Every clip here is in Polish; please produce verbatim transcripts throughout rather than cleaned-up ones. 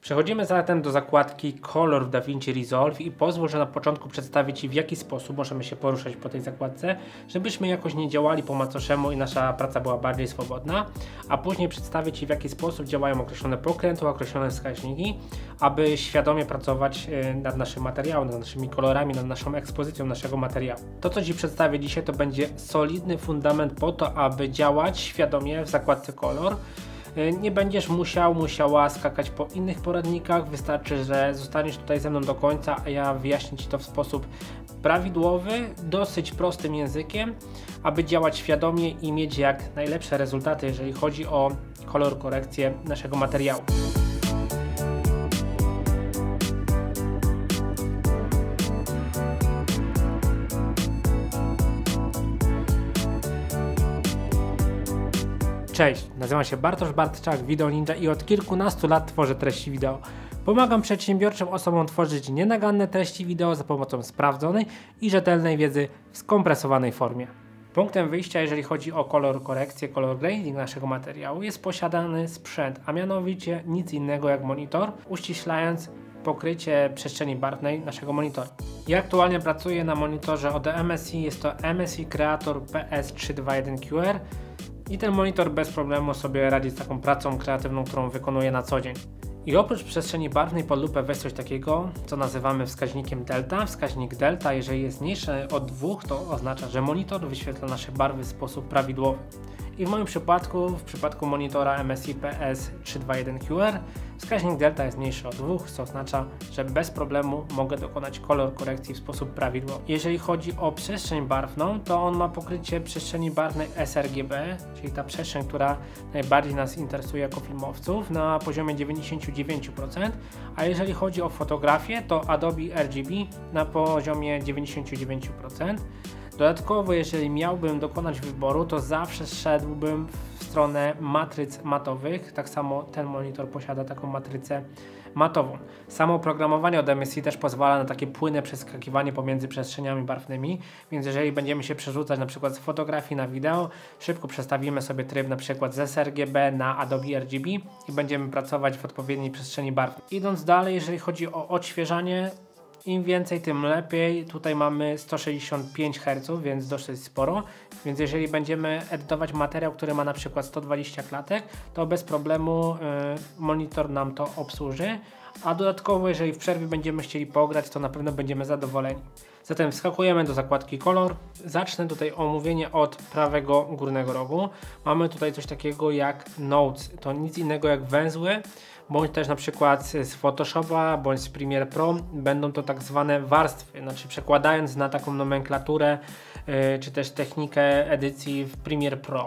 Przechodzimy zatem do zakładki Color w DaVinci Resolve i pozwól, że na początku przedstawię Ci, w jaki sposób możemy się poruszać po tej zakładce, żebyśmy jakoś nie działali po macoszemu i nasza praca była bardziej swobodna, a później przedstawię Ci, w jaki sposób działają określone pokrętła, określone wskaźniki, aby świadomie pracować nad naszym materiałem, nad naszymi kolorami, nad naszą ekspozycją naszego materiału. To, co Ci przedstawię dzisiaj, to będzie solidny fundament po to, aby działać świadomie w zakładce Color. Nie będziesz musiał, musiała skakać po innych poradnikach, wystarczy, że zostaniesz tutaj ze mną do końca, a ja wyjaśnię Ci to w sposób prawidłowy, dosyć prostym językiem, aby działać świadomie i mieć jak najlepsze rezultaty, jeżeli chodzi o kolor korekcję naszego materiału. Cześć, nazywam się Bartosz Bartczak, Video Ninja i od kilkunastu lat tworzę treści wideo. Pomagam przedsiębiorczym osobom tworzyć nienaganne treści wideo za pomocą sprawdzonej i rzetelnej wiedzy w skompresowanej formie. Punktem wyjścia, jeżeli chodzi o kolor korekcję, kolor grading naszego materiału, jest posiadany sprzęt, a mianowicie nic innego jak monitor, uściślając pokrycie przestrzeni barwnej naszego monitora. Ja aktualnie pracuję na monitorze od M S I, jest to M S I Creator P S trzysta dwadzieścia jeden Q R i ten monitor bez problemu sobie radzi z taką pracą kreatywną, którą wykonuję na co dzień. I oprócz przestrzeni barwnej pod lupę weź coś takiego, co nazywamy wskaźnikiem delta. Wskaźnik delta, jeżeli jest mniejszy od dwóch, to oznacza, że monitor wyświetla nasze barwy w sposób prawidłowy. I w moim przypadku, w przypadku monitora M S I P S trzysta dwadzieścia jeden Q R, wskaźnik delta jest mniejszy od dwóch, co oznacza, że bez problemu mogę dokonać kolor korekcji w sposób prawidłowy. Jeżeli chodzi o przestrzeń barwną, to on ma pokrycie przestrzeni barwnej sRGB, czyli ta przestrzeń, która najbardziej nas interesuje jako filmowców, na poziomie dziewięćdziesiąt dziewięć procent, a jeżeli chodzi o fotografię, to Adobe R G B na poziomie dziewięćdziesiąt dziewięć procent. Dodatkowo, jeżeli miałbym dokonać wyboru, to zawsze szedłbym w stronę matryc matowych. Tak samo ten monitor posiada taką matrycę matową. Samo oprogramowanie od M S I też pozwala na takie płynne przeskakiwanie pomiędzy przestrzeniami barwnymi, więc jeżeli będziemy się przerzucać na przykład z fotografii na wideo, szybko przestawimy sobie tryb na przykład z sRGB na Adobe R G B i będziemy pracować w odpowiedniej przestrzeni barwnej. Idąc dalej, jeżeli chodzi o odświeżanie, im więcej, tym lepiej. Tutaj mamy sto sześćdziesiąt pięć herców, więc dosyć sporo. Więc jeżeli będziemy edytować materiał, który ma na przykład sto dwadzieścia klatek, to bez problemu y, monitor nam to obsłuży. A dodatkowo, jeżeli w przerwie będziemy chcieli pograć, to na pewno będziemy zadowoleni. Zatem wskakujemy do zakładki Color. Zacznę tutaj omówienie od prawego górnego rogu. Mamy tutaj coś takiego jak Notes. To nic innego jak węzły, bądź też na przykład z Photoshopa, bądź z Premiere Pro. Będą to tak zwane warstwy, znaczy przekładając na taką nomenklaturę, yy, czy też technikę edycji w Premiere Pro.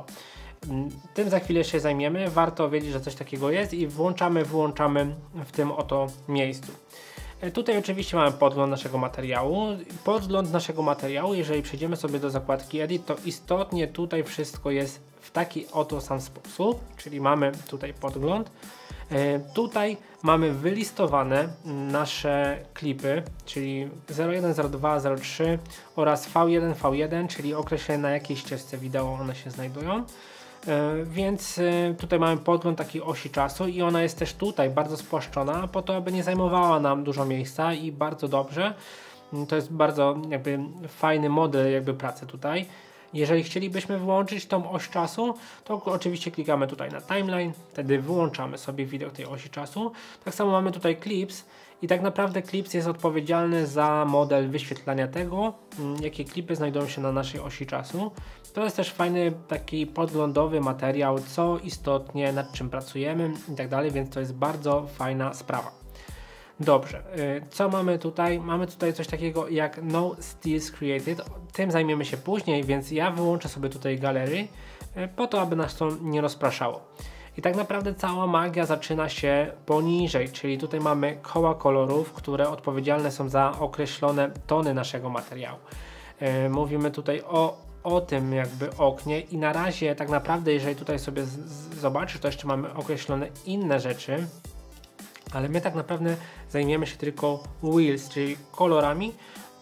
Tym za chwilę się zajmiemy. Warto wiedzieć, że coś takiego jest i włączamy, wyłączamy w tym oto miejscu. Tutaj oczywiście mamy podgląd naszego materiału. Podgląd naszego materiału, jeżeli przejdziemy sobie do zakładki Edit, to istotnie tutaj wszystko jest w taki oto sam sposób, czyli mamy tutaj podgląd. E, tutaj mamy wylistowane nasze klipy, czyli zero jeden, zero dwa, zero trzy oraz V jeden, V jeden, czyli określone na jakiej ścieżce wideo one się znajdują. Yy, więc yy, tutaj mamy podgląd takiej osi czasu i ona jest też tutaj bardzo spłaszczona po to, aby nie zajmowała nam dużo miejsca i bardzo dobrze. Yy, to jest bardzo jakby fajny model jakby pracy tutaj. Jeżeli chcielibyśmy wyłączyć tą oś czasu, to oczywiście klikamy tutaj na timeline, wtedy wyłączamy sobie widok tej osi czasu. Tak samo mamy tutaj clips i tak naprawdę clips jest odpowiedzialny za model wyświetlania tego, jakie klipy znajdują się na naszej osi czasu. To jest też fajny taki podglądowy materiał, co istotnie, nad czym pracujemy i tak dalej, więc to jest bardzo fajna sprawa. Dobrze, co mamy tutaj? Mamy tutaj coś takiego jak No Stills Created. Tym zajmiemy się później, więc ja wyłączę sobie tutaj galerii po to, aby nas to nie rozpraszało. I tak naprawdę cała magia zaczyna się poniżej, czyli tutaj mamy koła kolorów, które odpowiedzialne są za określone tony naszego materiału. Mówimy tutaj o, o tym jakby oknie i na razie tak naprawdę, jeżeli tutaj sobie z, z, zobaczysz, to jeszcze mamy określone inne rzeczy, ale my tak naprawdę zajmiemy się tylko wheels, czyli kolorami,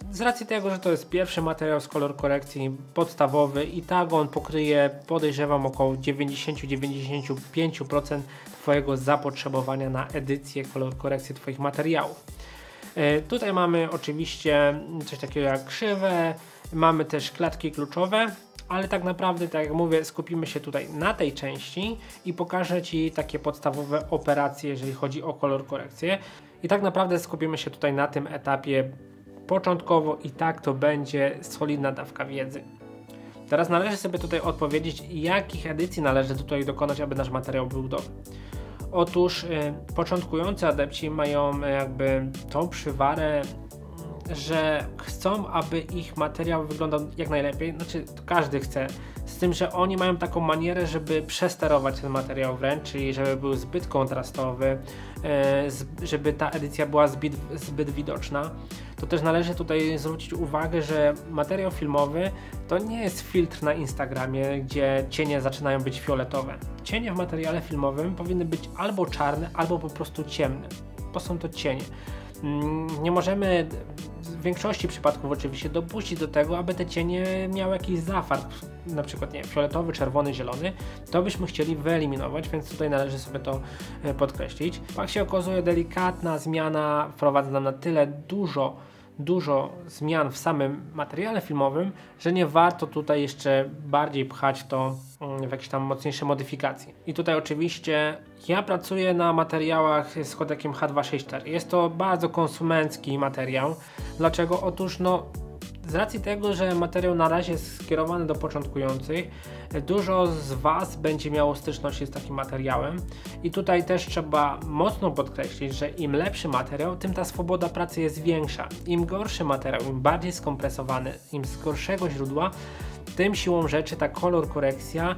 Z racji tego, że to jest pierwszy materiał z kolor korekcji podstawowy i tak on pokryje, podejrzewam, około dziewięćdziesiąt do dziewięćdziesięciu pięciu procent Twojego zapotrzebowania na edycję kolor korekcji Twoich materiałów. Yy, tutaj mamy oczywiście coś takiego jak krzywe, mamy też klatki kluczowe, ale tak naprawdę, tak jak mówię, skupimy się tutaj na tej części i pokażę Ci takie podstawowe operacje, jeżeli chodzi o kolor korekcję. I tak naprawdę skupimy się tutaj na tym etapie początkowo i tak to będzie solidna dawka wiedzy. Teraz należy sobie tutaj odpowiedzieć, jakich edycji należy tutaj dokonać, aby nasz materiał był dobry. Otóż y, początkujący adepci mają jakby tą przywarę, że chcą, aby ich materiał wyglądał jak najlepiej, znaczy każdy chce, z tym, że oni mają taką manierę, żeby przesterować ten materiał wręcz, czyli żeby był zbyt kontrastowy, żeby ta edycja była zbyt, zbyt widoczna. To też należy tutaj zwrócić uwagę, że materiał filmowy to nie jest filtr na Instagramie, gdzie cienie zaczynają być fioletowe. Cienie w materiale filmowym powinny być albo czarne, albo po prostu ciemne, bo są to cienie. Nie możemy w większości przypadków oczywiście dopuścić do tego, aby te cienie miały jakiś zafart, na przykład nie, fioletowy, czerwony, zielony, to byśmy chcieli wyeliminować, więc tutaj należy sobie to podkreślić. Jak się okazuje, delikatna zmiana wprowadza nam na tyle dużo dużo zmian w samym materiale filmowym, że nie warto tutaj jeszcze bardziej pchać to w jakieś tam mocniejsze modyfikacje. I tutaj oczywiście ja pracuję na materiałach z kodekiem H dwieście sześćdziesiąt cztery. Jest to bardzo konsumencki materiał. Dlaczego? Otóż no z racji tego, że materiał na razie jest skierowany do początkujących, dużo z Was będzie miało styczność z takim materiałem i tutaj też trzeba mocno podkreślić, że im lepszy materiał, tym ta swoboda pracy jest większa. Im gorszy materiał, im bardziej skompresowany, im z gorszego źródła, tym siłą rzeczy ta kolor korekcja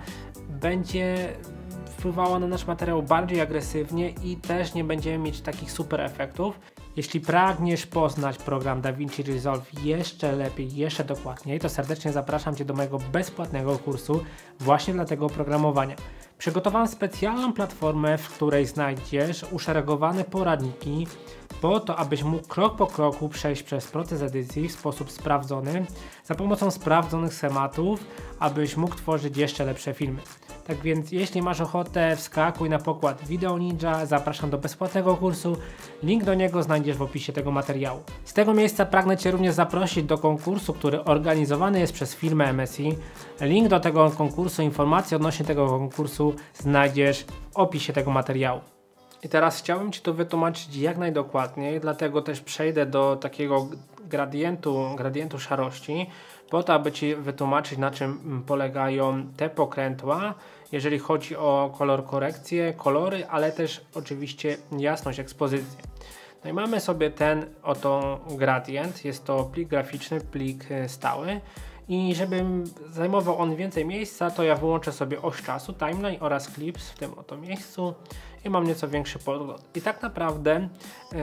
będzie wpływała na nasz materiał bardziej agresywnie i też nie będziemy mieć takich super efektów. Jeśli pragniesz poznać program DaVinci Resolve jeszcze lepiej, jeszcze dokładniej, to serdecznie zapraszam Cię do mojego bezpłatnego kursu właśnie dla tego oprogramowania. Przygotowałem specjalną platformę, w której znajdziesz uszeregowane poradniki po to, abyś mógł krok po kroku przejść przez proces edycji w sposób sprawdzony, za pomocą sprawdzonych schematów, abyś mógł tworzyć jeszcze lepsze filmy. Tak więc jeśli masz ochotę, wskakuj na pokład Video Ninja, zapraszam do bezpłatnego kursu, link do niego znajdziesz w opisie tego materiału. Z tego miejsca pragnę Cię również zaprosić do konkursu, który organizowany jest przez firmę M S I. Link do tego konkursu, informacje odnośnie tego konkursu znajdziesz w opisie tego materiału. I teraz chciałbym Ci to wytłumaczyć jak najdokładniej, dlatego też przejdę do takiego gradientu, gradientu szarości, po to, aby Ci wytłumaczyć, na czym polegają te pokrętła, jeżeli chodzi o kolor korekcję, kolory, ale też oczywiście jasność ekspozycji. No i mamy sobie ten oto gradient, jest to plik graficzny, plik stały i żeby zajmował on więcej miejsca, to ja wyłączę sobie oś czasu, timeline oraz clips w tym oto miejscu i mam nieco większy podgląd. I tak naprawdę yy,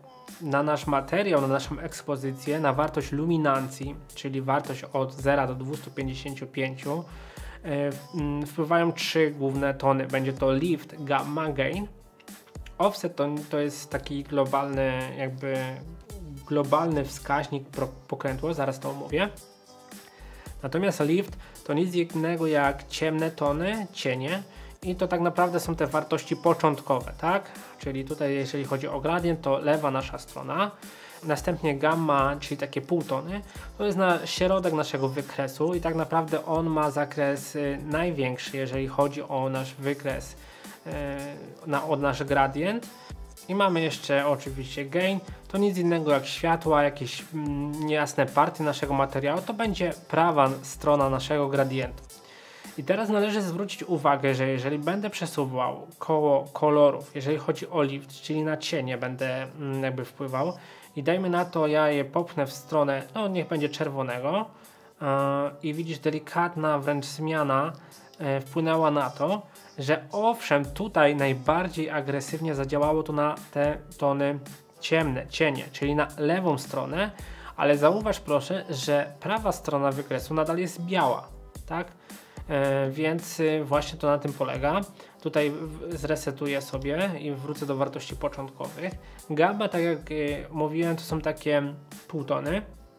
na nasz materiał, na naszą ekspozycję, na wartość luminancji, czyli wartość od zera do dwustu pięćdziesięciu pięciu, yy, wpływają trzy główne tony. Będzie to lift, gamma, gain. Offset to, to jest taki globalny, jakby globalny wskaźnik pokrętła, zaraz to omówię. Natomiast lift to nic innego jak ciemne tony, cienie. I to tak naprawdę są te wartości początkowe, tak? Czyli tutaj jeżeli chodzi o gradient, to lewa nasza strona. Następnie gamma, czyli takie półtony, to jest na środek naszego wykresu i tak naprawdę on ma zakres y, największy, jeżeli chodzi o nasz wykres, y, na, o nasz gradient. I mamy jeszcze oczywiście gain, to nic innego jak światła, jakieś mm, niejasne partie naszego materiału, to będzie prawa strona naszego gradientu. I teraz należy zwrócić uwagę, że jeżeli będę przesuwał koło kolorów, jeżeli chodzi o lift, czyli na cienie będę mm, jakby wpływał i dajmy na to, ja je popchnę w stronę, no niech będzie czerwonego yy, i widzisz, delikatna wręcz zmiana yy, wpłynęła na to, że owszem, tutaj najbardziej agresywnie zadziałało to na te tony ciemne, cienie, czyli na lewą stronę, ale zauważ proszę, że prawa strona wykresu nadal jest biała, tak? Yy, więc yy, właśnie to na tym polega. Tutaj zresetuję sobie i wrócę do wartości początkowych. Gamma, tak jak yy, mówiłem, to są takie półtony.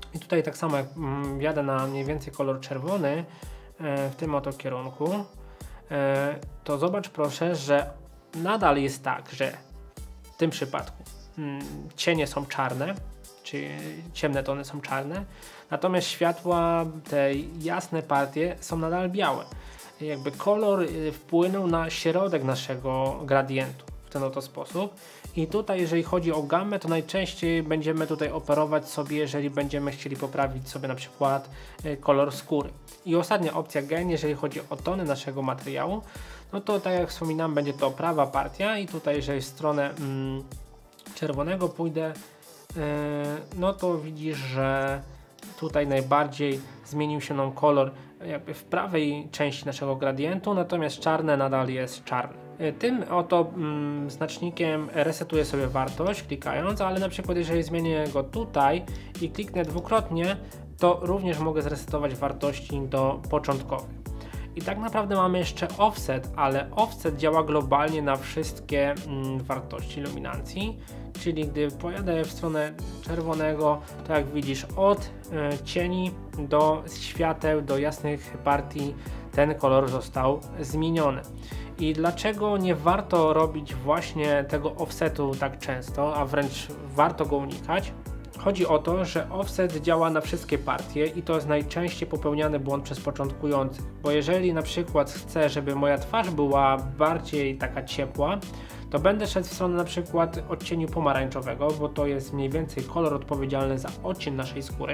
I tutaj tak samo jak mm, jadę na mniej więcej kolor czerwony e, w tym oto kierunku, e, to zobacz proszę, że nadal jest tak, że w tym przypadku mm, cienie są czarne, czy ciemne tony są czarne, natomiast światła, te jasne partie są nadal białe. Jakby kolor wpłynął na środek naszego gradientu w ten oto sposób. I tutaj jeżeli chodzi o gamę, to najczęściej będziemy tutaj operować sobie, jeżeli będziemy chcieli poprawić sobie na przykład kolor skóry. I ostatnia opcja gain, jeżeli chodzi o tony naszego materiału, no to tak jak wspominałem, będzie to prawa partia i tutaj jeżeli w stronę mm, czerwonego pójdę, yy, no to widzisz, że tutaj najbardziej zmienił się nam kolor jakby w prawej części naszego gradientu, natomiast czarne nadal jest czarne. Tym oto mm, znacznikiem resetuję sobie wartość klikając, ale na przykład jeżeli zmienię go tutaj i kliknę dwukrotnie, to również mogę zresetować wartości do początkowych. I tak naprawdę mamy jeszcze offset, ale offset działa globalnie na wszystkie mm, wartości luminancji, czyli gdy pojadę w stronę czerwonego, to jak widzisz od y, cieni do świateł, do jasnych partii ten kolor został zmieniony. I dlaczego nie warto robić właśnie tego offsetu tak często, a wręcz warto go unikać? Chodzi o to, że offset działa na wszystkie partie i to jest najczęściej popełniany błąd przez początkujących, bo jeżeli na przykład chcę, żeby moja twarz była bardziej taka ciepła, to będę szedł w stronę na przykład odcieniu pomarańczowego, bo to jest mniej więcej kolor odpowiedzialny za odcień naszej skóry.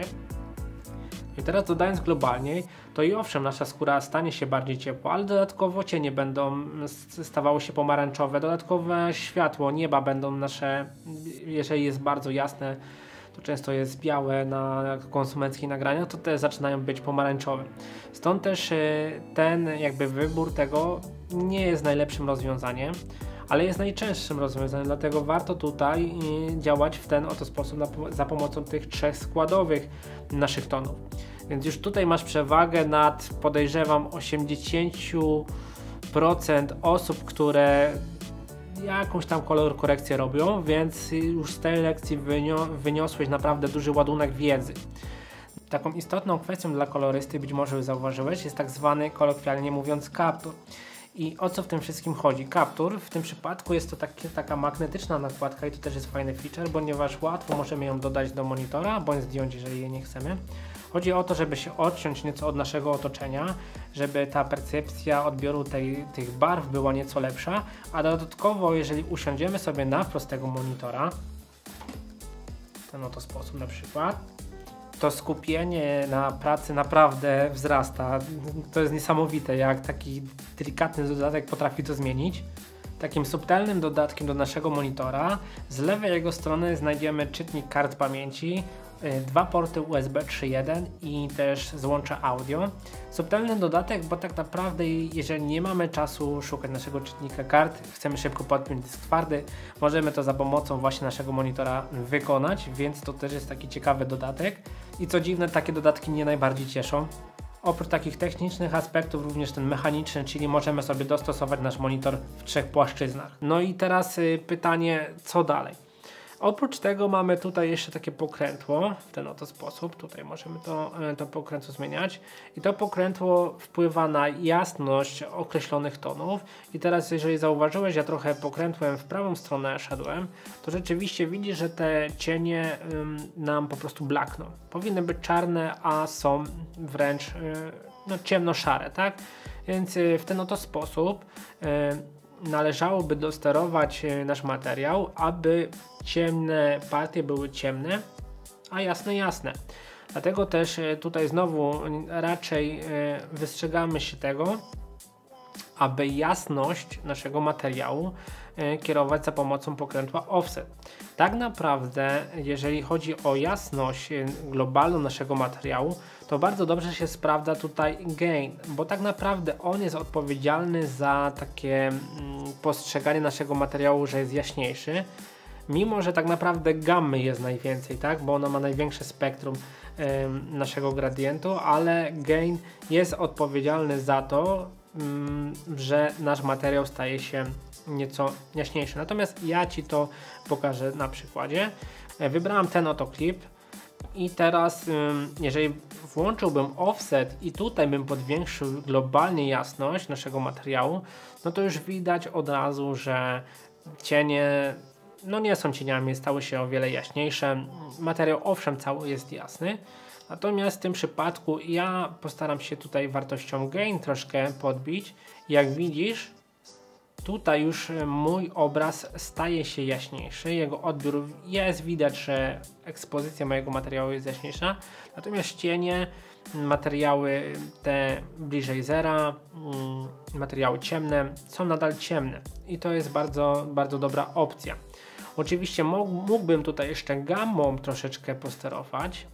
I teraz dodając globalnie, to i owszem, nasza skóra stanie się bardziej ciepła, ale dodatkowo cienie będą stawały się pomarańczowe, dodatkowe światło nieba będą nasze, jeżeli jest bardzo jasne, to często jest białe na konsumenckich nagraniach, to te zaczynają być pomarańczowe. Stąd też ten jakby wybór tego nie jest najlepszym rozwiązaniem, ale jest najczęstszym rozwiązaniem, dlatego warto tutaj działać w ten oto sposób za pomocą tych trzech składowych naszych tonów. Więc już tutaj masz przewagę nad, podejrzewam, osiemdziesiąt procent osób, które jakąś tam kolor korekcję robią, więc już z tej lekcji wynio wyniosłeś naprawdę duży ładunek wiedzy. Taką istotną kwestią dla kolorysty, być może już zauważyłeś, jest tak zwany, kolokwialnie mówiąc, kaptur. I o co w tym wszystkim chodzi? Kaptur w tym przypadku jest to taki, taka magnetyczna nakładka i to też jest fajny feature, ponieważ łatwo możemy ją dodać do monitora, bądź zdjąć, jeżeli jej nie chcemy. Chodzi o to, żeby się odciąć nieco od naszego otoczenia, żeby ta percepcja odbioru tej, tych barw była nieco lepsza, a dodatkowo jeżeli usiądziemy sobie na wprost tego monitora, w ten oto sposób na przykład, to skupienie na pracy naprawdę wzrasta. To jest niesamowite, jak taki delikatny dodatek potrafi to zmienić. Takim subtelnym dodatkiem do naszego monitora z lewej jego strony znajdziemy czytnik kart pamięci, dwa porty U S B trzy jeden i też złącze audio. Subtelny dodatek, bo tak naprawdę jeżeli nie mamy czasu szukać naszego czytnika kart, chcemy szybko podpiąć dysk twardy, możemy to za pomocą właśnie naszego monitora wykonać, więc to też jest taki ciekawy dodatek. I co dziwne, takie dodatki mnie najbardziej cieszą. Oprócz takich technicznych aspektów również ten mechaniczny, czyli możemy sobie dostosować nasz monitor w trzech płaszczyznach. No i teraz y, pytanie, co dalej? Oprócz tego mamy tutaj jeszcze takie pokrętło w ten oto sposób, tutaj możemy to, to pokrętło zmieniać i to pokrętło wpływa na jasność określonych tonów i teraz jeżeli zauważyłeś, ja trochę pokrętłem w prawą stronę szedłem, to rzeczywiście widzisz, że te cienie ym, nam po prostu blakną. Powinny być czarne, a są wręcz yy, no, ciemno-szare, tak? Więc yy, w ten oto sposób yy, należałoby dosterować nasz materiał, aby ciemne partie były ciemne, a jasne jasne. Dlatego też tutaj znowu raczej wystrzegamy się tego, aby jasność naszego materiału kierować za pomocą pokrętła offset. Tak naprawdę, jeżeli chodzi o jasność globalną naszego materiału, to bardzo dobrze się sprawdza tutaj gain, bo tak naprawdę on jest odpowiedzialny za takie mm, postrzeganie naszego materiału, że jest jaśniejszy, mimo że tak naprawdę gammy jest najwięcej, tak, bo ona ma największe spektrum ym, naszego gradientu, ale gain jest odpowiedzialny za to, ym, że nasz materiał staje się nieco jaśniejszy. Natomiast ja Ci to pokażę na przykładzie. Wybrałem ten oto klip I teraz jeżeli włączyłbym offset i tutaj bym podwiększył globalnie jasność naszego materiału, no to już widać od razu, że cienie no nie są cieniami, stały się o wiele jaśniejsze. Materiał owszem cały jest jasny, natomiast w tym przypadku ja postaram się tutaj wartością gain troszkę podbić. Jak widzisz, tutaj już mój obraz staje się jaśniejszy, jego odbiór jest, widać, że ekspozycja mojego materiału jest jaśniejsza, natomiast cienie, materiały te bliżej zera, materiały ciemne są nadal ciemne i to jest bardzo, bardzo dobra opcja. Oczywiście mógłbym tutaj jeszcze gammą troszeczkę posterować,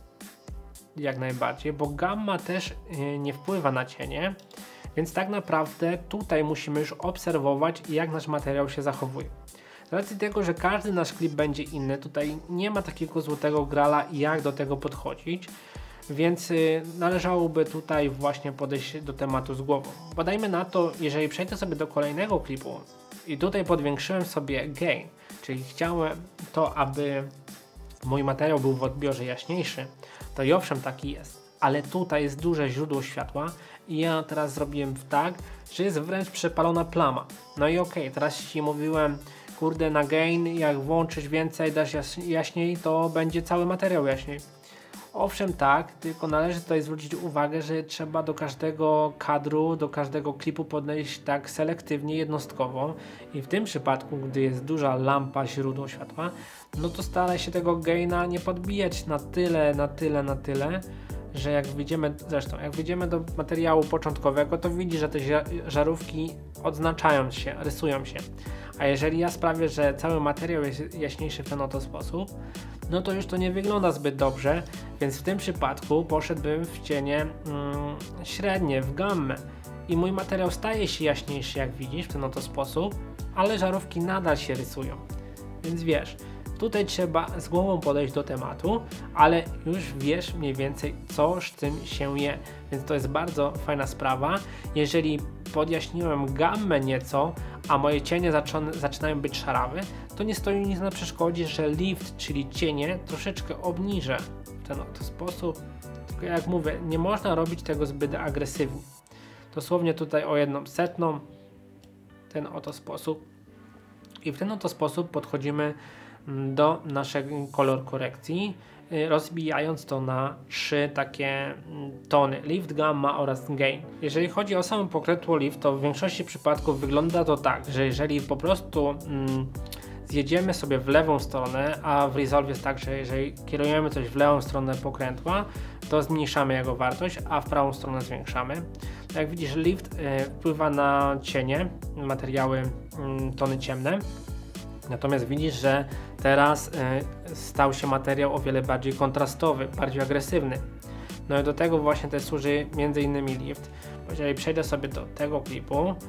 jak najbardziej, bo gamma też nie wpływa na cienie, więc tak naprawdę tutaj musimy już obserwować, jak nasz materiał się zachowuje. Z racji tego, że każdy nasz klip będzie inny, tutaj nie ma takiego złotego grala, jak do tego podchodzić, więc y, należałoby tutaj właśnie podejść do tematu z głową. Podajmy na to, jeżeli przejdę sobie do kolejnego klipu i tutaj podwiększyłem sobie gain, czyli chciałem to, aby mój materiał był w odbiorze jaśniejszy, to i owszem taki jest, ale tutaj jest duże źródło światła i ja teraz zrobiłem tak, że jest wręcz przepalona plama. No i okej, okay, teraz Ci mówiłem, kurde, na gain, jak włączysz więcej, dasz jaśniej, to będzie cały materiał jaśniej. Owszem tak, tylko należy tutaj zwrócić uwagę, że trzeba do każdego kadru, do każdego klipu podejść tak selektywnie, jednostkowo i w tym przypadku, gdy jest duża lampa, źródło światła, no to staraj się tego gaina nie podbijać na tyle, na tyle, na tyle, że jak wyjdziemy, zresztą jak wyjdziemy do materiału początkowego, to widzi, że te żarówki odznaczają się, rysują się. A jeżeli ja sprawię, że cały materiał jest jaśniejszy w ten oto sposób, no to już to nie wygląda zbyt dobrze, więc w tym przypadku poszedłbym w cienie mm, średnie, w gammę i mój materiał staje się jaśniejszy, jak widzisz, w ten oto sposób, ale żarówki nadal się rysują. Więc wiesz, tutaj trzeba z głową podejść do tematu, ale już wiesz mniej więcej, co z tym się je, więc to jest bardzo fajna sprawa. Jeżeli podjaśniłem gammę nieco, a moje cienie zaczą zaczynają być szarawe, to nie stoi nic na przeszkodzie, że lift, czyli cienie, troszeczkę obniżę w ten oto sposób. Tylko jak mówię, nie można robić tego zbyt agresywnie. Dosłownie tutaj o jedną setną, ten oto sposób. I w ten oto sposób podchodzimy do naszego kolor korekcji, rozbijając to na trzy takie tony: lift, gamma oraz gain. Jeżeli chodzi o samo pokrętło lift, to w większości przypadków wygląda to tak, że jeżeli po prostu mm, zjedziemy sobie w lewą stronę, a w Resolve jest tak, że jeżeli kierujemy coś w lewą stronę pokrętła, to zmniejszamy jego wartość, a w prawą stronę zwiększamy. Jak widzisz, lift y, wpływa na cienie, materiały y, tony ciemne. Natomiast widzisz, że teraz y, stał się materiał o wiele bardziej kontrastowy, bardziej agresywny. No i do tego właśnie też służy między innymi lift. Bo jeżeli przejdę sobie do tego klipu y,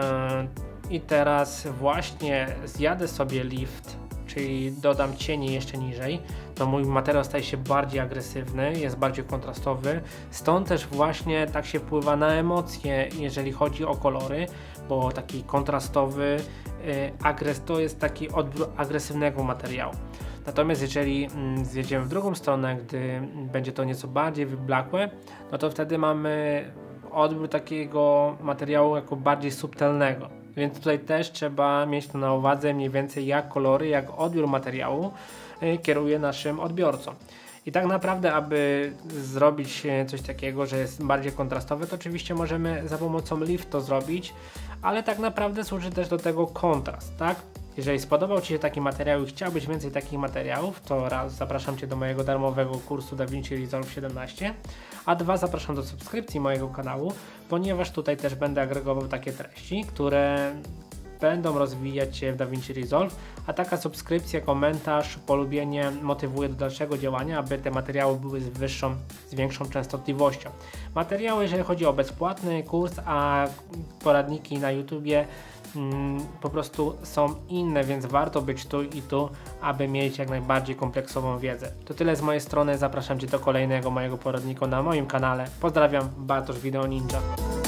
i teraz właśnie zjadę sobie lift, czyli dodam cienie jeszcze niżej, to mój materiał staje się bardziej agresywny, jest bardziej kontrastowy. Stąd też właśnie tak się wpływa na emocje, jeżeli chodzi o kolory, bo taki kontrastowy yy, agres to jest taki odbiór agresywnego materiału. Natomiast jeżeli mm, zjedziemy w drugą stronę, gdy będzie to nieco bardziej wyblakłe, no to wtedy mamy odbiór takiego materiału jako bardziej subtelnego. Więc tutaj też trzeba mieć to na uwadze mniej więcej, jak kolory, jak odbiór materiału yy, kieruje naszym odbiorcą. I tak naprawdę, aby zrobić coś takiego, że jest bardziej kontrastowe, to oczywiście możemy za pomocą lift to zrobić, ale tak naprawdę służy też do tego kontrast, tak? Jeżeli spodobał Ci się taki materiał i chciałbyś więcej takich materiałów, to raz zapraszam Cię do mojego darmowego kursu DaVinci Resolve siedemnaście, a dwa zapraszam do subskrypcji mojego kanału, ponieważ tutaj też będę agregował takie treści, które będą rozwijać się w DaVinci Resolve, a taka subskrypcja, komentarz, polubienie motywuje do dalszego działania, aby te materiały były z wyższą, z większą częstotliwością. Materiały, jeżeli chodzi o bezpłatny kurs, a poradniki na YouTubie mm, po prostu są inne, więc warto być tu i tu, aby mieć jak najbardziej kompleksową wiedzę. To tyle z mojej strony, zapraszam Cię do kolejnego mojego poradnika na moim kanale. Pozdrawiam, Bartosz Wideo Ninja.